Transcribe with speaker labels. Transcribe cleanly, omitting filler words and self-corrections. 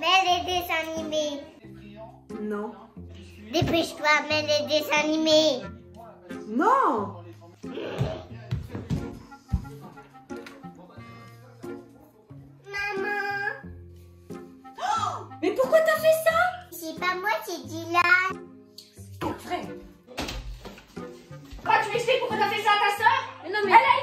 Speaker 1: Mets les dessins animés.
Speaker 2: Non.
Speaker 1: Dépêche-toi, mets les dessins animés.
Speaker 2: Non.
Speaker 1: Maman.
Speaker 3: Mais pourquoi t'as fait ça?
Speaker 1: C'est pas moi, c'est Dylan.
Speaker 3: Frère. Quoi, tu m'expliques pourquoi t'as fait ça à ta soeur? Mais non, mais elle a